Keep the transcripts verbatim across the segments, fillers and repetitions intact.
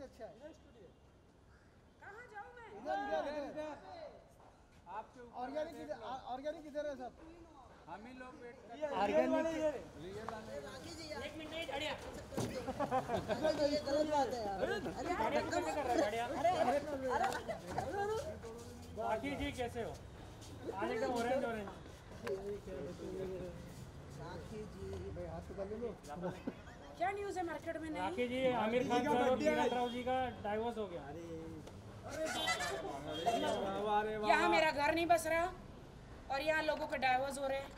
अच्छा है। कहाँ जाऊँ मैं? इधर इधर इधर आपके ऑर्गेनिक इधर ऑर्गेनिक इधर है सब। हम ही लोग वेट कर ऑर्गेनिक एक मिनट नहीं झाड़िया। ये गलत बात है यार। राखी जी कैसे हो? आज एकदम ऑरेंज ऑरेंज। राखी जी भाई हाथ तो डाल लो। क्या न्यूज़ है मार्केट में? नहीं राखी जी आमिर खान सर और नीरज राव जी का डाइवोर्स हो गया। यहाँ मेरा घर नहीं बस रहा और यहाँ लोगों के डाइवोर्स हो रहे हैं।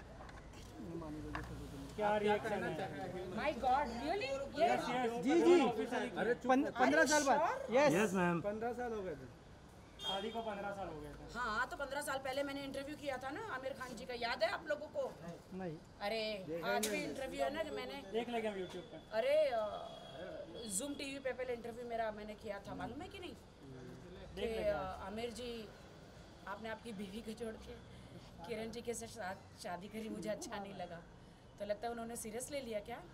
क्या रिएक्शन है? My god really? ये जी जी पंद्रह साल बाद। Yes yes ma'am. पंद्रह साल हो गए थे शादी को पंद्रह साल हो गए थे। हाँ तो पंद्रह साल पहले मैंने इंटरव्यू किया था ना आमिर खान जी का, याद है आप लोगों को? नहीं। अरे आज भी इंटरव्यू है ना कि मैंने देख लेंगे हम यूट्यूब पे। अरे जूम टीवी पे पहले इंटरव्यू मेरा मैंने किया था, मालूम है कि नहीं? कि आमिर जी आपने आपकी बीवी को छोड़ के किरण जी के साथ शादी करी, मुझे अच्छा नहीं लगा। तो लगता है उन्होंने सीरियस ले लिया क्या?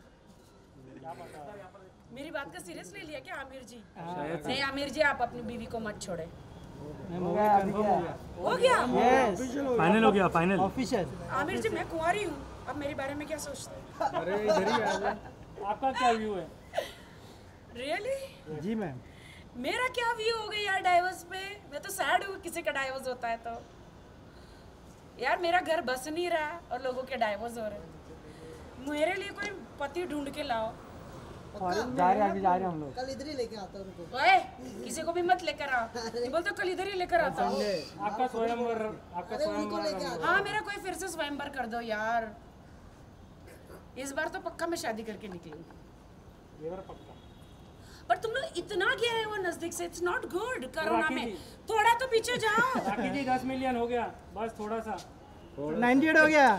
मेरी बात का सीरियस ले लिया क्या आमिर जी? नहीं आमिर जी आप अपनी बीवी को मत छोड़े। हो गया हो गया यस फाइनल हो गया फाइनल ऑफिशियल। आमिर जी मैं कुंवारी हूँ, अब मेरे बारे में क्या सोचते हैं? अरे इधर ही आ आपका क्या व्यू है? रियली जी मैम। मेरा क्या व्यू हो गया यार डाइवोर्स पे? मैं तो सैड हूँ किसी का डाइवोर्स होता है तो। यार मेरा घर बस नहीं रहा और लोगों के डाइवोर्स हो रहे हैं। मेरे लिए कोई पति ढूंढ के लाओ। जा रहे हैं जा रहे हैं हम लोग। कल इधर ही लेके आता हूँ उनको। ओए किसी को भी मत लेकर आओ, नहीं बोलते कल इधर ही लेकर आता हूँ। आपका स्वयंवर आपका अरे उनको लेके स्वयंवर आता हाँ मेरा कोई फिर से स्वयंवर कर दो यार। इस बार तो पक्का मैं शादी करके निकलूँ। ये बार पक्का। पर तुम लोग इतना गया है वो नजदीक से, it's not good. Corona Rakhi में जी। थोड़ा तो पीछे जाओ। राखी जी दस मिलियन हो गया, बस थोड़ा सा। नाइन्टी एट हो गया।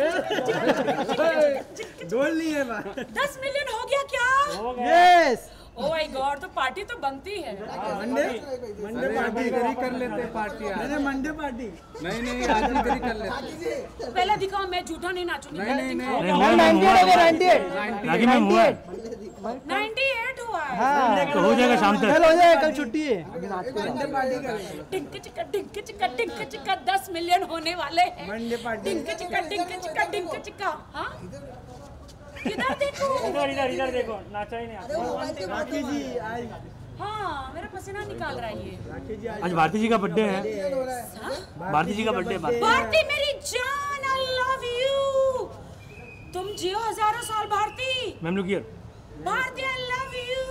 डोल नहीं है बात। दस मिलियन हो गया क्या? हो गया। यस ओ माय गॉड, तो पार्टी तो बनती है। मंडे मंडे पार्टी इधर ही कर लेते पार्टी। नहीं मंडे पार्टी नहीं नहीं आज इधर ही कर लेते। पहले दिखाओ, मैं झूठा नहीं नाचूंगी। नहीं पहले नहीं दिखाओ। नहीं नाइन्टी एट हो गया नाइन्टी एट राखी मैम हुआ है अट्ठानवे हुआ है। हाँ तो हो जाएगा शाम तक। कल हो जाएगा, कल छुट्टी है। मंडे पार्टी करेंगे। टिंक चिका टिंक चिका टिंक चिका दस मिलियन होने वाले हैं। Monday party. टिंक चिका टिंक चिका टिंक चिका। हाँ किधर देखो? इधर इधर इधर देखो, नाचा ही नहीं आता। राखी जी आज हाँ मेरा पसीना निकाल रहा है ये। राखी जी आज भारती जी का बर्थडे है। हाँ? भारती जी का बर्थडे है। भारती मेरी जान, आई लव यू। तुम जियो हजारों साल Bharti. Ma'am look here. Bharti I love you.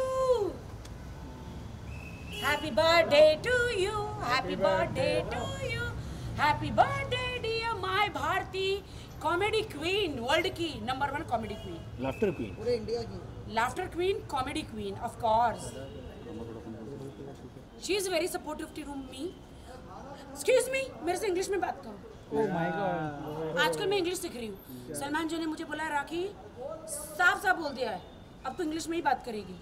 Happy birthday to you, happy birthday to you, happy birthday dear my Bharti. Comedy queen, world की number one comedy queen, laughter queen. पूरे इंडिया की। Laughter queen, comedy queen of course. She is very supportive to me. Excuse me, मेरे से English में बात करो। Oh my god. आजकल मैं इंग्लिश सीख रही हूँ। सलमान जी ने मुझे बोला है राखी, साफ साफ बोल दिया है अब तो इंग्लिश में ही बात करेगी।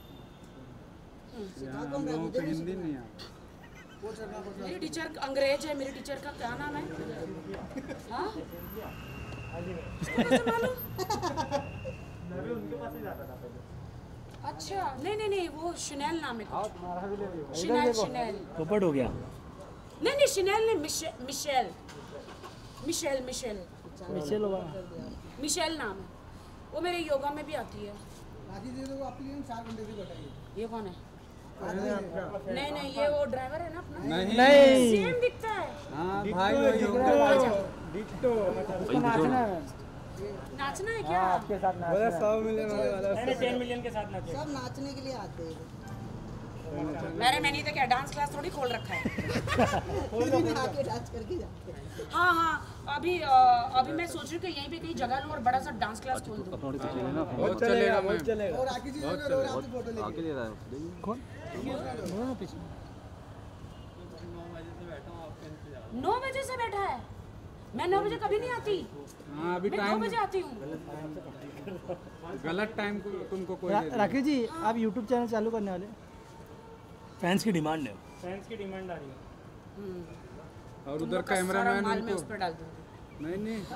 हिंदी नहीं आता। मेरी टीचर अंग्रेज है, मेरी टीचर का क्या नाम है? हाँ इसको कैसे मालूम? अच्छा नहीं नहीं नहीं, वो शनेल नाम है कुछ। शनेल शनेल पोपट हो गया। नहीं नहीं शनेल नहीं, Michelle Michelle Michelle Michelle Michelle होगा। मिशेल नाम है। वो मेरे योगा में भी आती है। राखी जी को आपके लिए चार घंटे से बैठाइए। ये कौन है? नहीं नहीं ये वो ड्राइवर है ना अपना। नहीं सेम दिखता है। हाँ भाई डिट्टो नाचना है। नाचना है क्या? आपके साथ नाचना है। सौ मिलियन होने वाला मैंने टेन मिलियन के साथ नाचे। सब नाचने के लिए आते हैं। मेरे मैंने तो क्या डांस क्लास थोड़ी खोल रखा है। आके डांस करके जाते हैं। हाँ हाँ अभी अ, अभी मैं सोच रही हूँ कि यहीं पे कहीं जगह लूँ और बड़ा सा डांस क्लास खोल दूँ। बहुत चलेगा बहुत चलेगा। और राखी जी को रोज आपकी फोटो लेके। कौन? पीछे नौ बजे से बैठा है। मैं नौ बजे कभी नहीं आती। हाँ अभी मैं नौ टाइम बजे आती हूँ। गलत टाइम को तुमको कोई रा, दे राखी जी आप यूट्यूब चैनल चालू करने वाले? फैंस की डिमांड है। फैंस की डिमांड आ रही है। दे। और तुम उधर लोग का सारा कैमरामैन माल मैं उनको उस पर डाल दूँगी। नहीं नहीं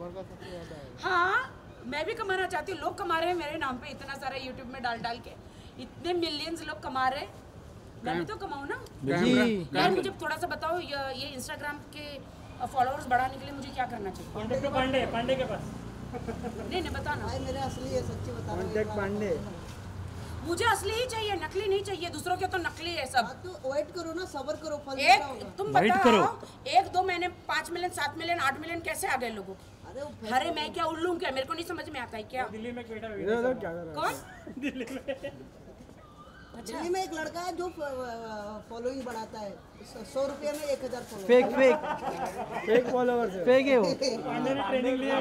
हाँ मैं भी कमाना चाहती हूँ, लोग कमा रहे हैं मेरे नाम पे इतना सारा यूट्यूब में डाल डाल के। इतने मिलियंस लोग कमा रहे, मैं भी तो कमाऊँ ना। कैमरा यार मुझे थोड़ा सा बताओ, ये ये इंस्टाग्राम के फॉलोअर्स बढ़ाने के लिए मुझे क्या करना चाहिए? पांडे तो पांडे पांडे के पास नहीं नहीं बताना। भाई मेरे असली है, सच्ची बता रहा हूँ। कॉन्टेक्ट पांडे। मुझे असली ही चाहिए, नकली नहीं चाहिए। दूसरों के तो नकली है सब। हाँ, तो वेट करो ना, सब्र करो, फल एक मिलता होगा। तुम Wait बताओ, करो। एक दो महीने पाँच मिलियन सात मिलियन आठ मिलियन कैसे आ गए लोगों के? अरे वो फैशन- अरे मैं क्या उल्लू हूँ क्या? मेरे को नहीं समझ में आता है क्या? दिल्ली में एक बेटा इधर वीडियो उधर क्या कर रहा कौन? दिल्ली में दिल्ली में एक लड़का है जो फॉलोइंग बढ़ाता है, सौ रुपये में एक हजार फॉलोअर। फेक फेक है? फेक फॉलोवर्स है। फेक है वो। पांडे ने ट्रेनिंग लिया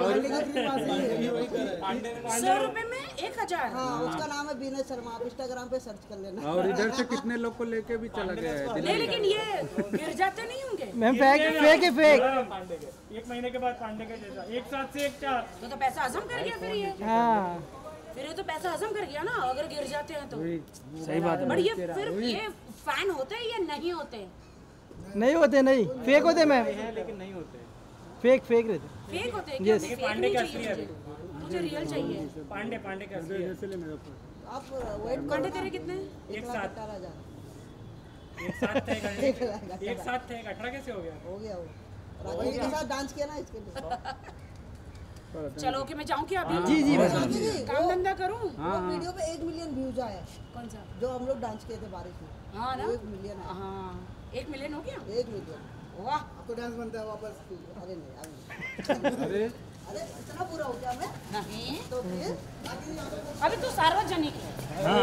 सौ रुपए में एक हजार? हाँ, उसका नाम है विनय शर्मा, आप इंस्टाग्राम पे सर्च कर लेना। और इधर से कितने लोग को लेके भी चला गया है नहीं लेकिन ये गिर जाते नहीं होंगे मैम फेक फेक है फेक। पांडे के एक महीने के बाद पांडे के जैसा एक साथ से एक चार तो तो पैसा हजम कर गया फिर ये हाँ फिर ये तो पैसा हजम कर गया ना अगर गिर जाते हैं तो। सही बात है बट ये फिर ये फैन होते हैं या नहीं होते? नहीं होते, नहीं फेक होते मैम, लेकिन नहीं होते। फेक फेक रहते। फेक होते हैं क्या? Yes. फेक पांडे नहीं का चाहिए असली है मुझे, मुझे रियल चाहिए। पांडे पांडे के असली है। आप वेट कांटे तेरे कितने? एक लाख साथ अठारह हजार एक साथ थे गए एक लाख एक साथ थे अठारह कैसे हो गया? हो गया वो। राखी के साथ डांस किया ना इसके लिए। चलो ओके मैं जाऊँ क्या अभी? जी जी बस। राखी जी, काम धंधा करूँ? वो वीडियो पे एक मिलियन व्यूज आया है, कौन सा? जो हम लोग डांस किए थे बारिश में। हाँ ना, वो एक मिलियन है। हाँ एक मिलियन हो गया। एक मिलियन। वाह आपको डांस बनता है वापस? अरे नहीं, अभी अरे अरे इतना बुरा हो गया मैं नहीं, तो फिर अभी तो सार्वजनिक है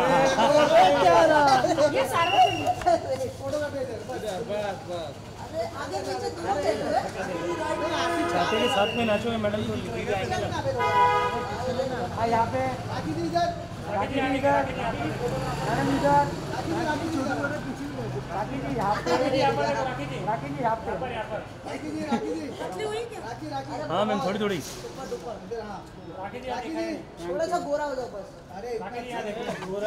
क्या ये सार्वजनिक। फोटो का भेज दे, बस। अरे आगे पीछे दोनों भेज दो। छाते के साथ में नाचो मैडम तो यहाँ पे राखी जी इधर, राखी जी इधर, मैडम इधर, राखी जी यहाँ पे, राखी जी राखी जी यहाँ पे। राखी जी, राखी जी, पतली हुई क्या? राखी राखी हाँ मैम थोड़ी थोड़ी ऊपर ऊपर इधर, हाँ राखी जी राखी जी थोड़ा सा गोरा हो जाओ बस। अरे राखी जी यहाँ देखो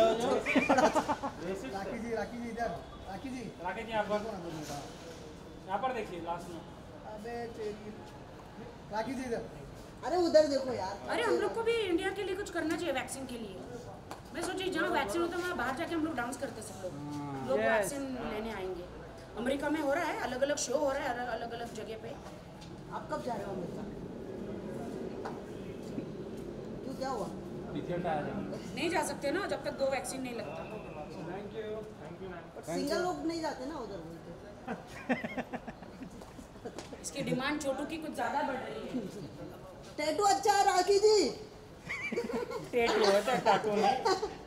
राखी जी, राखी जी इधर, राखी जी। राखी जी यहाँ पर यहाँ पर देखिए लास्ट में अबे तेरी, राखी जी इधर। अरे उधर देखो यार। अरे हम लोग को भी इंडिया के लिए कुछ करना चाहिए वैक्सीन के लिए। मैं सोची जहाँ वैक्सीन होता है वहाँ बाहर जाके हम लोग डांस करते सब लोग लोग वैक्सीन लेने आएंगे। अमेरिका में हो रहा है, अलग अलग शो हो रहा है अलग अलग जगह पे। आप कब जा रहे हो अमेरिका? क्यों, क्या हुआ? नहीं जा सकते ना जब तक दो वैक्सीन नहीं लगता। बट सिंगल लोग नहीं जाते ना उधर बोलते। इसकी डिमांड छोटू की कुछ ज्यादा बढ़ रही है। टैटू अच्छा है राखी जी। टेटू है टाटू में